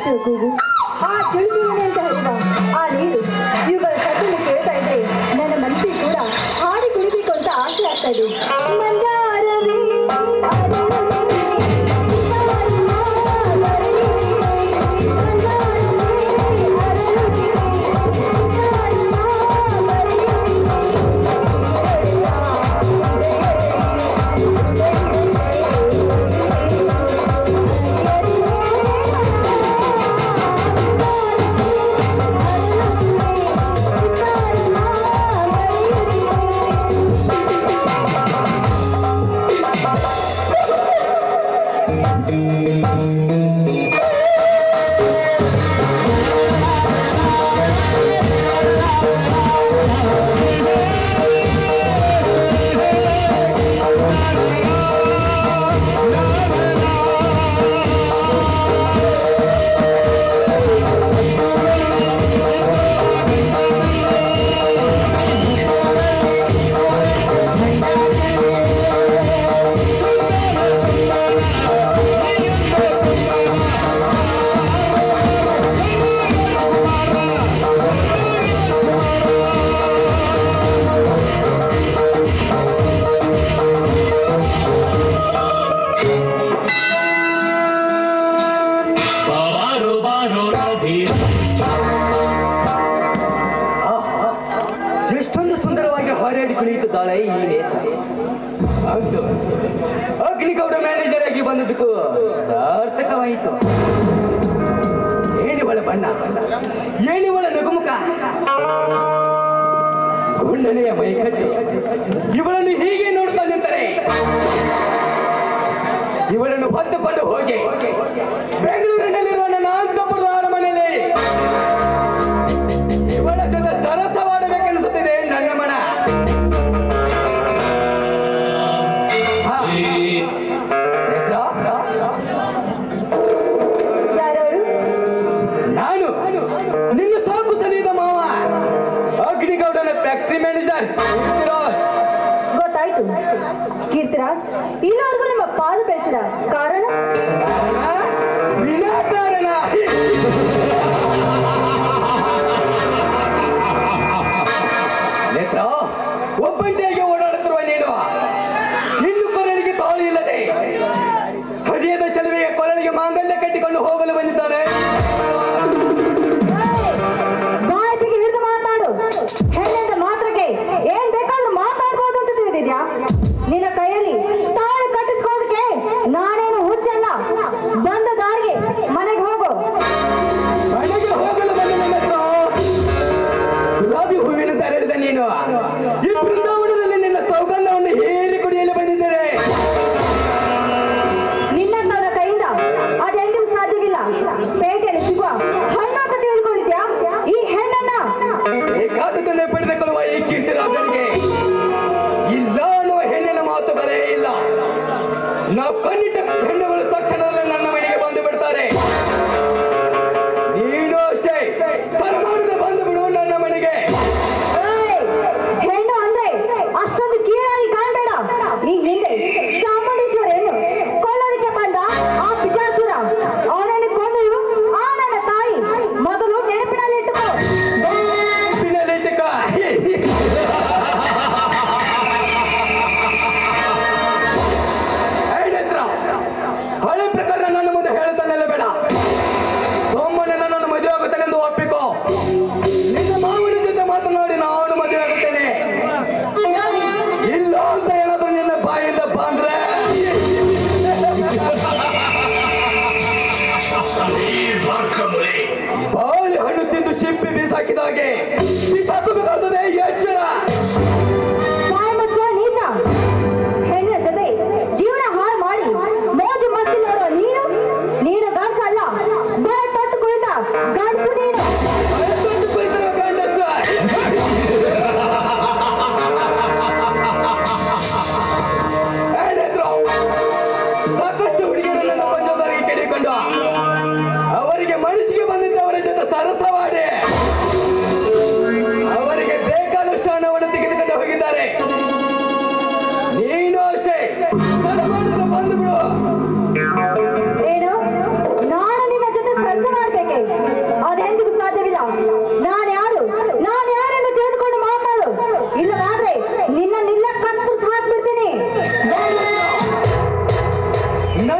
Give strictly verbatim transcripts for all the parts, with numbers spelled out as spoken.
ಪಕ್ಷಿಗಳ ಕೂಗು, ಆ ಚಿಳುಚಿಳುನೆ ಅಂತ ಹರಿಯುವ ಆ ನೀರು, ಇವುಗಳ ಸದ್ದನ್ನು ಕೇಳ್ತಾ ಇದ್ರೆ ನನ್ನ ಮನಸ್ಸಿಗೆ ಕೂಡ ಹಾಡಿ ಕುಣಿಬೇಕು ಅಂತ ಆಸೆ ಆಗ್ತಾ ಇದೆ. ಮಂದಾರವೇ ಎಷ್ಟೊಂದು ಸುಂದರವಾಗಿ ಹಾರಾಡಿ ಕುಣಿಯುತ್ತಿದ್ದಾಳೆ ಈ ಹೌದು, ಅಗ್ನಿಗೌಡ ಮ್ಯಾನೇಜರ್ ಆಗಿ ಬಂದದಕ್ಕೂ ಸಾರ್ಥಕವಾಯಿತು. ಏಣಿವಳ ಬಣ್ಣ, ಏಣಿವಳ ನಗುಮುಖ, ಗುಂಡನೆಯ ಮೈಕಟ್ಟು, ಇವಳನ್ನು ಹೀಗೆ ನೋಡ್ತಾ ನಿಂತರೆ ಇವಳನ್ನು ಹೊತ್ತುಕೊಂಡು ಹೋಗಿ ಬೆಂಗಳೂರಿನಲ್ಲಿರುವ ನನ್ನ ಅಂತಪುರದ ಅರಮನೆಯಲ್ಲಿ ಇವಳ ಜೊತೆ ಸರಸವಾಡಬೇಕೆನಿಸುತ್ತಿದೆ ನನ್ನ ಮನ. ನಾನು ನಿನ್ನ ಸಾಕು ಸಲಿದ ಮಾವ, ಅಗ್ನಿಗೌಡನ ಫ್ಯಾಕ್ಟರಿ ಮ್ಯಾನೇಜರ್. ಗೊತ್ತಾಯ್ತು ಕೀರ್ತಿರಾಜ್, ಇಲ್ಲಿವರೆಗೂ ನಿಮ್ಮ ಪಾಲು ಬೆಳೆಸಿದ ಕಾರಣ ವಿನಾಕಾರಣ. ನೇತ್ರ, ಒಬ್ಬಂಟಿಯಾಗಿ ಓಡಾಡುತ್ತಿರುವ ನೀನು ಇನ್ನು ಕೊರಳಿಗೆ ತಾಳು ಇಲ್ಲದೆ ಹರಿಯದ ಚಲುವೆಯ ಕೊರಳಿಗೆ ಮಾಂಗಲ್ಯ ಕಟ್ಟಿಕೊಂಡು ಹೋಗಲು ಬಂದಿದ್ದಾನೆ. ಬಾಯಿಗೆ ಹಿಡಿದು ಮಾತಾಡು. ಹೆಣ್ಣಿಂದ ಮಾತ್ರಕ್ಕೆ ಏನ್ ಬೇಕಾದ್ರೂ ಮಾತಾಡ್ಬೋದು ಅಂತ ತಿಳಿದಿದ್ಯಾ? ನಿನ್ನ ಕೈಯಲ್ಲಿ ತಾಳು ಕಟ್ಟಿಸ್ಕೊಳ್ಳೋದಕ್ಕೆ ನಾನೇನು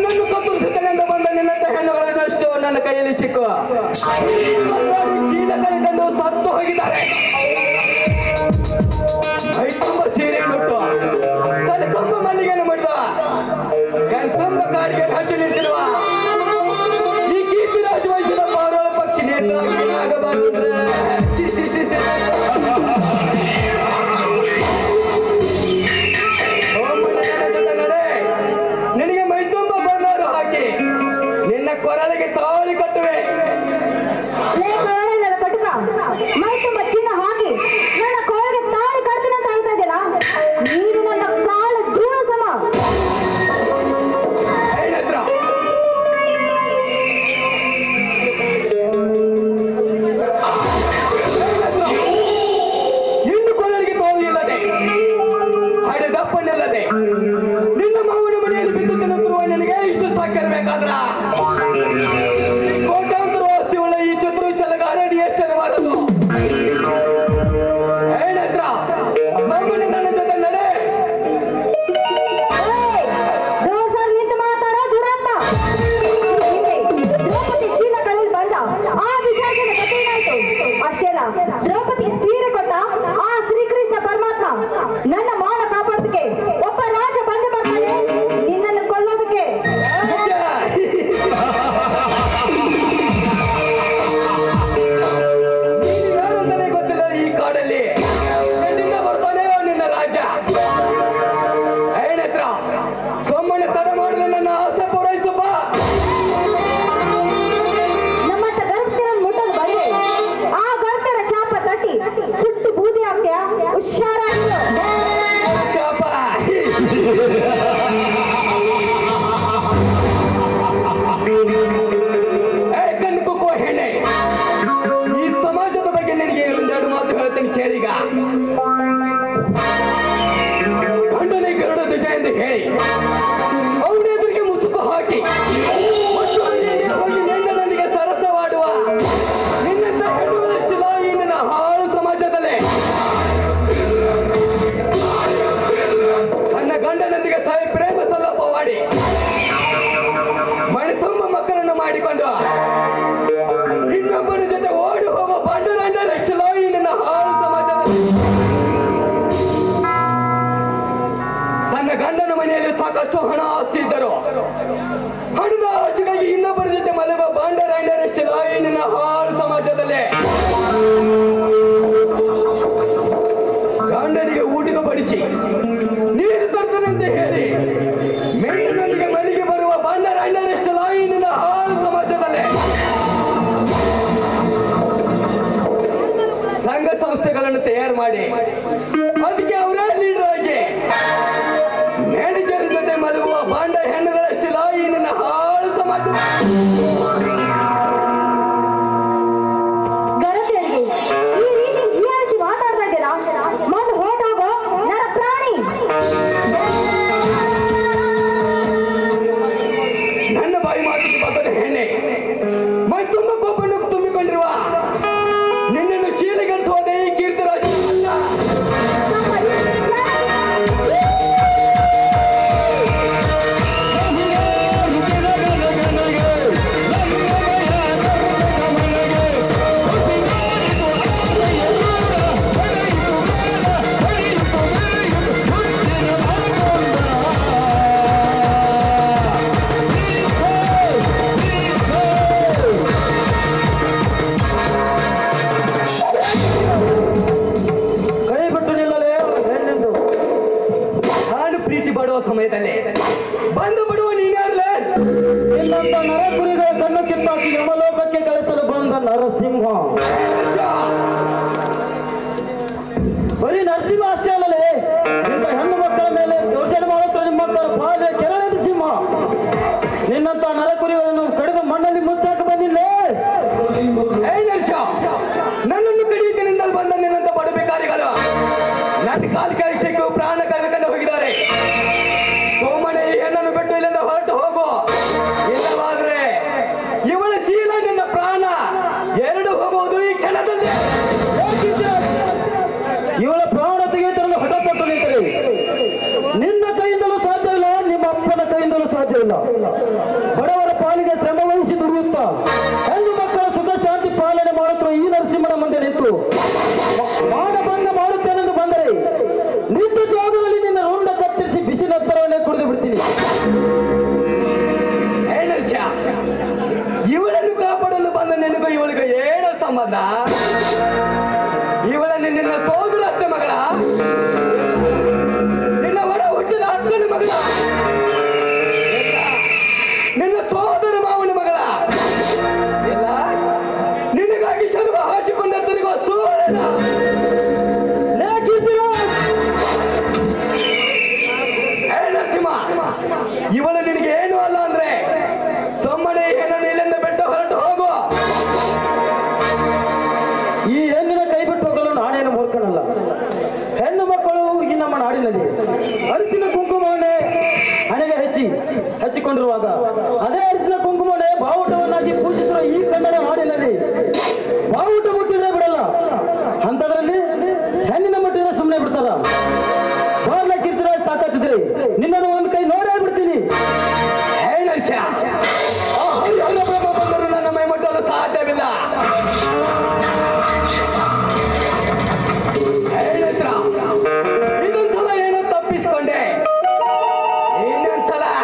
ನನ್ನನ್ನು ಕತ್ತರಿಸುತ್ತೇನೆಂದು ಬಂದ ನಿನ್ನಂತ ಹೆಣ್ಣುಗಳನ್ನಷ್ಟು ನನ್ನ ಕೈಯಲ್ಲಿ ಸಿಕ್ಕುವ ಶೀಲ ಕಲಿತಂದು ಸತ್ತು ಹೋಗಿದ್ದಾರೆ. ಮೈ ತುಂಬ ಸೀರೆಯನ್ನುಟ್ಟು ತಲೆ ತುಂಬ ಮಲ್ಲಿಗೆಯನ್ನು ಮಾಡಿದ ಕಣ್ ತುಂಬ ಕಾಡಿಗೆ ಹಚ್ಚಿ ನಿಂತಿರುವ ಈ ಕೀರ್ತಿ ರಾಜವಂಶದ ಪಾರೋಳ ಪಕ್ಷಿ ನೇತ್ರವಾಗಿ ಆಗಬಾರದು. ನಿನಗೆ ಮೈ ತುಂಬ ಬಂಗಾರು ಹಾಕಿ ನಿನ್ನ ಕೊರಳಿಗೆ ತಾಳಿ ಕಟ್ಟುವೆ. ಕಟುಕ ಮೈ ತುಂಬ ಚಿನ್ನ ಹಾಕಿ ನನ್ನ ಕೊರಳಿಗೆ ತಾಳಿ ಕಟ್ತೀನಿ ಅಂತ ಹೇಳ್ತಾ ಇದ್ದೀರಾ? ನೀನು ನನ್ನ ಕಾಲ ಧೂಳು ಸಮ. ಏನತ್ರ ಇನ್ನು ಕೊರಳಿಗೆ ತಾಳಿ ಇಲ್ಲದೆ ಹಡೆ ದಪ್ಪನಿಲ್ಲದೆ ನಿನ್ನ ಮಾವನ ಮನೆಯಲ್ಲಿ ಬಿದ್ದು ತಿನ್ನುತ್ತಿರುವ ನಿನಗೆ ಇಷ್ಟು ಸಾಕಿರಬೇಕಾದ್ರ ಕೋಟ್ಯಾಂತರ ಆಸ್ತಿ ಉಳ್ಳ ಈ ಚತುರು ಚಲಗಾರಡಿ ಎಷ್ಟರವಾರದು? ಏನತ್ರ ನಮ್ಮನೆ ನನ್ನ ಜೊತೆ ನಡೆ. ನಿಂತು ಮಾತಾಡೋ ದುರಪ್ಪ. ದ್ರೌಪದಿ ಶೀಲ ಕಳೆದು ಬಂದ ಆ ವಿಶೇಷದ ಕಥೆ ಏನಾಯ್ತು? ಅಷ್ಟೇ ಅಲ್ಲ, ದ್ರೌಪದಿಗೆ ಸೀರೆ ಕೊಟ್ಟ ಆ ಶ್ರೀಕೃಷ್ಣ ಪರಮಾತ್ಮ ನನ್ನ ಮಾನ ಕಾಪಾಡೋದಕ್ಕೆ ಒಬ್ಬ ರಾಜ ಬಂದು ಬರ್ತಾನೆ ನಿನ್ನನ್ನು ಕೊಲ್ಲೋದಕ್ಕೆ. ಯಾರಂತಾನೆ ಗೊತ್ತಿಲ್ಲ ಈ ಕಾಡಲ್ಲಿ ಎಲ್ಲಿಂದ ಬರ್ತಾನೆ ನಿನ್ನ ರಾಜ. ಏನತ್ರ ಸೊಮ್ಮನೆ ತಡ ಮಾಡಿದ್ರೆ ನನ್ನ ಆಸೆ ಪೂರೈಸಪ್ಪ. ನಮ್ಮಂತ ಗರ್ಭತಿರ ಮುಟ್ಟಲು ಬಂದ್ರೆ ಆ ಗರ್ಭರ ಶಾಪ ತಟ್ಟಿ ಸುಟ್ಟು ಬೂದಿ ಆಗ್ತೀಯ. ಹುಷಾರಾಗಿರು. ಶಾಪ ಏ ಕಣ್ಣು ಕುಕ್ಕುವ ಹೆಣ್ಣೆ, ಈ ಸಮಾಜದ ಬಗ್ಗೆ ನಿನಗೆ ಒಂದೆರಡು ಮಾತು ಹೇಳ್ತೀನಿ ಕೇಳಿಗ. ಗಂಡನೇ ಗರುಡ ಧ್ವಜ ಎಂದು ಹೇಳಿ ಅವನ ಎದುರಿಗೆ ಮುಸುಕು ಹಾಕಿ ಮತ್ತು ಅಲ್ಲಿಯೇ ಹೋಗಿ ಗಂಡನೊಂದಿಗೆ ಸರಸವಾಡುವ ನಿನ್ನಂತ ಹೆಣ್ಣುಗಳಷ್ಟಿಲ್ಲ ಈ ನಿನ್ನ ಹಾಳು ಸಮಾಜದಲ್ಲೇ. ನನ್ನ ಗಂಡನೊಂದಿಗೆ ಸಾಯಿ ಪ್ರೇಮ ಸಲ್ಲಪವಾಡಿ ಮನೆ ತುಂಬ ಮಕ್ಕಳನ್ನು ಮಾಡಿಕೊಂಡು ಇನ್ನೊಬ್ಬನ ಜೊತೆ ಓಡಿ ಹೋಗುವ ಬಂಡರಂಡರಷ್ಟಿಲ್ಲ ಈ ನಿನ್ನ ಹಾಳು ಸಮಾಜದಲ್ಲಿ. ತನ್ನ ಗಂಡನ ಮನೆಯಲ್ಲಿ ಸಾಕಷ್ಟು ಹಣ ಆಸ್ತಿ ಇದ್ದರು ಹಣದ ಆಸೆಗಾಗಿ ಇನ್ನೊಬ್ಬರ ಜೊತೆ ಮಲಗುವ ಬಂಡರಂಡರಷ್ಟಿಲ್ಲ ಈ ನಿನ್ನ ಹಾಳು ಸಮಾಜದಲ್ಲಿ. ಗಂಡನಿಗೆ ಊಟದ ಬಡಿಸಿ ನೀರು ತರ್ತನಂತೆ ಹೇಳಿ ಮೆಂಡಿನೊಂದಿಗೆ ಮನೆಗೆ ಬರುವ ಬಂಡರ ಅಣ್ಣರಷ್ಟಲ್ಲ ಈ ನಿನ್ನ ಹಾಳು ಸಮಾಜದಲ್ಲಿ. ಸಂಘ ಸಂಸ್ಥೆಗಳನ್ನು ತಯಾರು ಮಾಡಿ ಅದಕ್ಕೆ ಅವರೇ ಲೀಡರ್ ಆಗಿ ಮ್ಯಾನೇಜರ್ ಜೊತೆ ಮಲಗುವ ಬಾಂಡ ಹೆಣ್ಣುಗಳಷ್ಟಿಲ್ಲ ಈ ನಿನ್ನ ಹಾಳು ಸಮಾಜ. ಈ ರೀತಿ ಹೀಯಾಳಿಸಿ ಮಾತಾಡ್ತಾ ಇದ್ದೀರಾ? ಮೊದಲು ಹೊರಟೋಗೋ ನನ್ನ ಪ್ರಾಣಿ. ನನ್ನ ಬಾಯಿ ಮಾತಿಗೆ ಬದಲು ಹೆಣ್ಣೆ ಮೈ ತುಂಬ ಕೋಪವನ್ನು ತುಂಬಿಕೊಂಡಿರುವ ನಿನ್ನನ್ನು ಶೀಲಿಗರಿಸುವುದೇ ಈ ಕೀರ್ತಿರಾಜ. ಬಡವರ ಪಾಲಿಗೆ ಶ್ರಮ ವಹಿಸಿ ದುಡಿಯುತ್ತಾ ಹೆಣ್ಣು ಮಕ್ಕಳ ಸುಖ ಶಾಂತಿ ಪಾಲನೆ ಮಾಡುತ್ತಿರುವ ಈ ನರಸಿಂಹನ ಮುಂದೆ ನಿಂತು ಮಾನಭಂಗ ಮಾಡುತ್ತೇನೆಂದು ಬಂದರೆ ನಿಂತ ಜಾಗದಲ್ಲಿ ನಿನ್ನ ರುಂಡ ಕತ್ತರಿಸಿ ಬಿಸಿ ನಂತರವನ್ನೇ ಕುಡಿದು ಬಿಡ್ತೀನಿ. ಇವಳನ್ನು ಕಾಪಾಡಲು ಬಂದ ನಿನಗೂ ಇವಳಿಗೆ ಏನು ಸಂಬಂಧ? ಇವಳನ್ನು ನಿನ್ನ ಸೋದರ ಅತ್ತೆ ಮಗಳ, ನಿನ್ನ ಒಡ ಹುಟ್ಟಿದ ಅಕ್ಕನ ಮಗಳ, ನಿನ್ನ ಸೋದರ ಮಾವನ ಮಗಳ, ಇಲ್ಲ ನಿನಗಾಗಿ ಶರ್ವ ಹಾಸಿಕೊಂಡ ತನಿಗೋ ಸೋದರ ನರಸಿಂಹ. ಇವಳು ನಿನಗೆ ಏನು ಅಲ್ಲ ಅಂದ್ರೆ ಸೊಮ್ಮನೆ ಹೆಣ್ಣನ್ನು ಇಲ್ಲಿಂದ ಬಿಟ್ಟು ಹೊರಟು ಹೋಗು. ಈ ಹೆಣ್ಣಿನ ಕೈ ಬಿಟ್ಟು ಹೋಗಲು ನಾನೇನು ಮೂರ್ಖನಲ್ಲ. ಹೆಣ್ಣು ಮಕ್ಕಳು ಈ ನಮ್ಮ ನಾಡಿನಲ್ಲಿ ಅರಿಸಿನ ಕುಂಕುಮವನ್ನೇ ಹಣೆಗೆ ಹೆಚ್ಚಿ ಹಚ್ಚಿಕೊಂಡಿರುವಾಗ ಅದೇ ಅರಿಸಿನ ಕುಂಕುಮವನ್ನೇ ಬಾವುಟವನ್ನಾಗಿ ಪೂಜಿಸಿರುವ ಈ ಕನ್ನಡ ನಾಡಿನಲ್ಲಿ ಬಾವುಟ ಮುಟ್ಟಿದ್ರೆ ಬಿಡಲ್ಲ, ಅಂತದ್ರಲ್ಲಿ ಹೆಣ್ಣಿನ ಮುಟ್ಟಿದ್ರೆ ಸುಮ್ಮನೆ ಬಿಡ್ತಾರ. ಬಾರ್ಲ ಕಿರ್ತಿರಾಜ್ ತಾಕತ್ತಿದ್ರೆ ನಿನ್ನನ್ನು ಒಂದು ಕೈ ನೋಡೇ ಬಿಡ್ತೀನಿ. ಬಂದರೂ ನನ್ನ ಮೈ ಮುಟ್ಟಲು ಸಾಧ್ಯವಿಲ್ಲ. ಇದೊಂದ್ಸಲ ಏನೋ ತಪ್ಪಿಸ್ಕೊಂಡೆ, ಇನ್ನೊಂದ್ಸಲ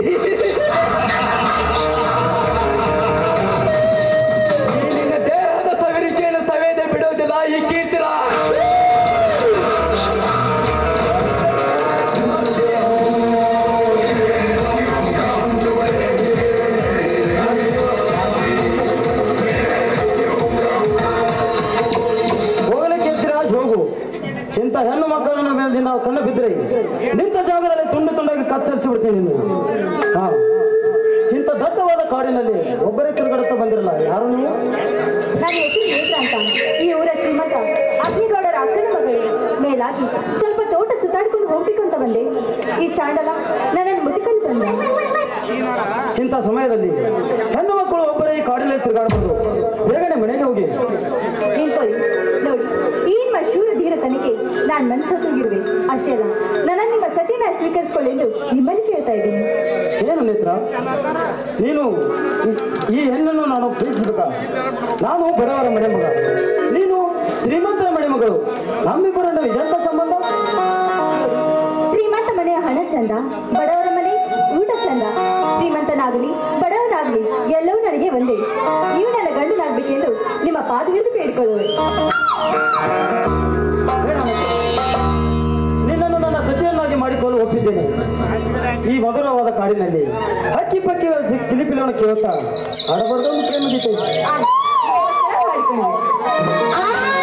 ನಿನ್ನ ದೇಹದ ಸವಿರುಚಿಯನ್ನು ಸವೇದೆ ಬಿಡುವುದಿಲ್ಲ ಈ ಕೀರ್ತಿರಾಜ್. ಇಂಥ ಹೆಣ್ಣು ಮಕ್ಕಳನ್ನ ಮೇಲೆ ನಾವು ಕಣ್ಣು ಬಿದ್ದರೆ ನಿಂತ ಜಾಗದಲ್ಲಿ ತುಂಡು ತುಂಡಾಗಿ ಕತ್ತರಿಸಿ ಬಿಡ್ತೀನಿ ನೀನು. ಹಾ, ಇಂಥ ದಟ್ಟವಾದ ಕಾಡಿನಲ್ಲಿ ಒಬ್ಬರೇ ತಿರುಗಾಡುತ್ತಾ ಬಂದಿರಲ್ಲ. ಯಾರು ನೀವು? ನನ್ನ ಹೆಸರು ನೇತ್ರ ಅಂತ. ಈ ಊರ ಶ್ರೀಮಂತ ಅಗ್ನಿಗೌಡರ ಅಕ್ಕನ ಮಗಳು. ಮೇಲಾಗಿ ಸ್ವಲ್ಪ ತೋಟ ಸುತ್ತಾಡ್ಕೊಂಡು ಹೋಗ್ಬೇಕು ಅಂತ ಬಂದೆ. ಈ ಚಾಂಡಲ ನನ್ನನ್ನು ಮುದುಕಲು ತಂದ. ಇಂಥ ಸಮಯದಲ್ಲಿ ಹೆಣ್ಣು ಮಕ್ಕಳು ಒಬ್ಬರೇ ಈ ಕಾಡಿನಲ್ಲಿ ತಿರುಗಾಡಬಹುದು. ಬೇಗನೆ ಮನೆಗೆ ಹೋಗಿ ನಿಂತ್ಕೊಳ್ಳಿ. ನೋಡಿ, ಈ ನಿಮ್ಮ ಶೂರ ಧೀರ ತನಿಖೆ ನಾನು ಮನಸ್ಸೋಗಿರುವೆ. ಅಷ್ಟೇ ಅಲ್ಲ, ನನ್ನ ನಿಮ್ಮ ಸತಿನ ಸ್ವೀಕರಿಸಿಕೊಳ್ಳಿ ಎಂದು ನಿಮ್ಮಲ್ಲಿ ಕೇಳ್ತಾ ಇದ್ದೀನಿ. ಏನು ನೇತ್ರ, ನೀನು ಈ ಹೆಣ್ಣನ್ನು ನಾನು ಪ್ರೀತಿಸಬೇಕ? ನಾನು ಬಡವರ ಮನೆ ಮಗ, ನೀನು ಶ್ರೀಮಂತರ ಮನೆ ಮಗಳು. ನಮ್ಮಿಬ್ಬರನ್ನು ಇದೆಂತ ಸಂಬಂಧ? ಶ್ರೀಮಂತ ಮನೆಯ ಹಣ ಚಂದ, ಬಡವರ ಮನೆ ಊಟ ಚಂದ. ಶ್ರೀಮಂತನಾಗಲಿ ಬಡವನಾಗಲಿ ಎಲ್ಲವೂ ನನಗೆ ಒಂದೇ. ನೀವು ನನ್ನ ಗಂಡನಾಗಬೇಕೆಂದು ನಿಮ್ಮ ಪಾದ ಹಿಡಿದು ಬೇಡಿಕೊಳ್ಳುವೆ. ನಿನ್ನನ್ನು ನನ್ನ ಸತಿಯನ್ನಾಗಿ ಮಾಡಿಕೊಳ್ಳಲು ಒಪ್ಪಿದ್ದೇನೆ. ಈ ಮಧುರವಾದ ಕಾಡಿನಲ್ಲಿ ಹಕ್ಕಿ ಪಕ್ಕಿ ಚಿಲಿಪಿಲವನ್ನು ಕೇಳುತ್ತಾ ಆಡಬಾರ್ದು ಪ್ರೇಮ ಗೀತೆ. ಮಾಡಿಕೊಳ್ಳುವೆ.